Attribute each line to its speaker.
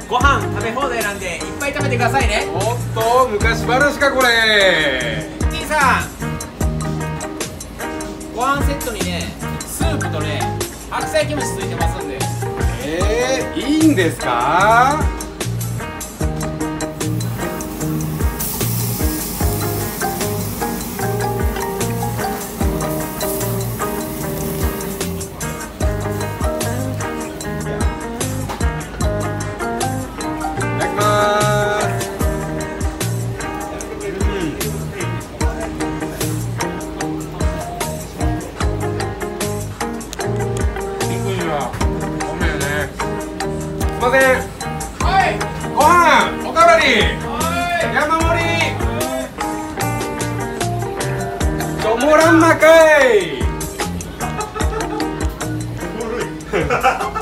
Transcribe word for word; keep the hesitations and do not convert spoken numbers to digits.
Speaker 1: ご飯食べ放題なんでいっぱい食べてくださいね。
Speaker 2: おっと昔話かこれ。
Speaker 1: じいさん、ご飯セットにねスープとね白菜キムチついてますんで。
Speaker 2: えー、いいんですか？すいません。
Speaker 1: はい。
Speaker 2: ご飯おかわり。山盛り。ちょもらんなかい。